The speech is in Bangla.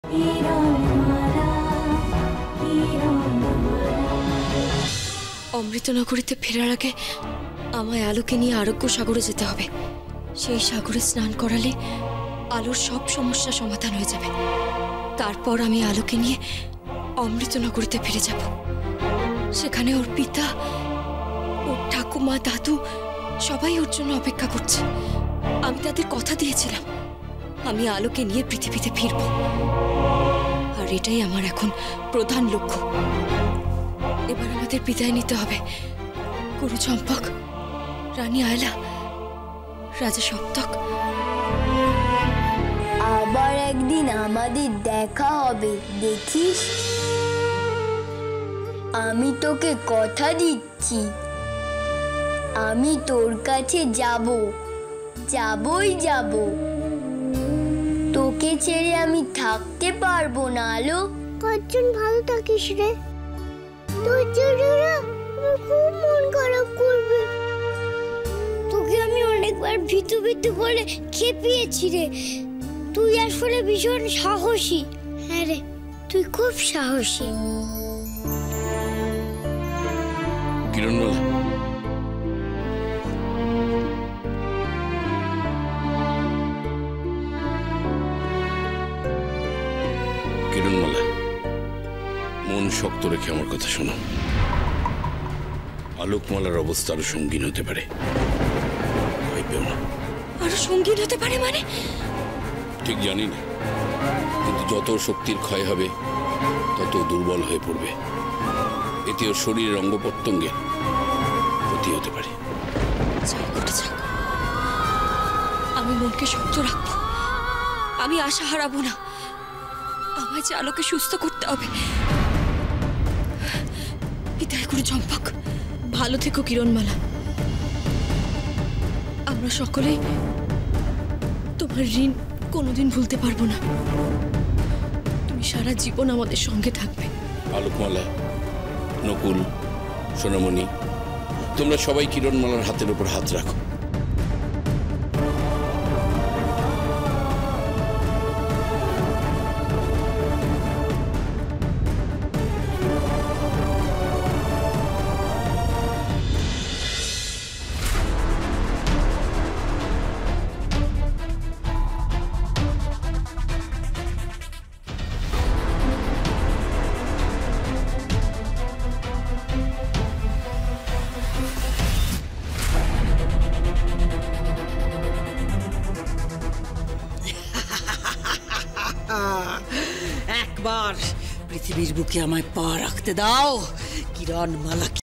অমৃতনগরীতে ফেরার আগে আমায় আলোকে নিয়ে আরোগ্য সাগরে যেতে হবে। সেই সাগরে স্নান করালে আলোর সব সমস্যা সমাধান হয়ে যাবে। তারপর আমি আলোকে নিয়ে অমৃতনগরীতে ফিরে যাব। সেখানে ওর পিতা, ওর ঠাকুমা, দাদু সবাই ওর জন্য অপেক্ষা করছে। আমি তাদের কথা দিয়েছিলাম আমি আলোকে নিয়ে পৃথিবীতে ফিরব, আর এটাই আমার এখন প্রধান লক্ষ্য। এবার আমাদের বিদায় নিতে হবে। গুরু চম্পক, রানী আয়লা, রাজা সপ্তক, আবার একদিন আমাদের দেখা হবে, দেখিস। আমি তোকে কথা দিচ্ছি, আমি তোর কাছে যাবই যাব। তোকে ছেড়ে আমি থাকতে পারবো না আলো। কতজন ভালো থাকিস রে, তোর জন্য আমার খুব মন খারাপ করবে। তোকে আমি অনেকবার ভিতু বলে খেপিয়েছি রে। তুই আসলে ভীষণ সাহসী। হ্যাঁ রে, তুই খুব সাহসী। কিরণমালা, কিরণমালা, মন শক্ত রেখে আমার কথা শোনো। আলোকমালার অবস্থা আরো সঙ্গীন হতে পারে, ভয় পেও না। আরো সঙ্গীন হতে পারে মানে? ঠিক জানি না, কিন্তু যত শক্তির ক্ষয় হবে তত দুর্বল হয়ে পড়বে। এতে ওর শরীরের অঙ্গ প্রত্যঙ্গের ক্ষতি হতে পারে। আমি মনকে শক্ত রাখবো, আমি আশা হারাবো না। আমায় যে আলোকে সুস্থ করতে হবে। বিদায় গুরু চম্পক। ভালো থেকো কিরণমালা। আমরা সকলেই তোমার ঋণ কোনোদিন ভুলতে পারবো না। তুমি সারা জীবন আমাদের সঙ্গে থাকবে। আলোকমালা, নকুল, সোনামণি, তোমরা সবাই কিরণমালার হাতের উপর হাত রাখো। একবার পৃথিবীর বুকে আমায় পা রাখতে দাও কিরণমালা।